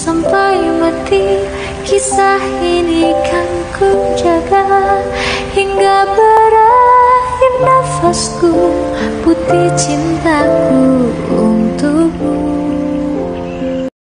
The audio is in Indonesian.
sampai mati. Kisah ini kan ku jaga hingga berakhir nafasku, putih cintaku.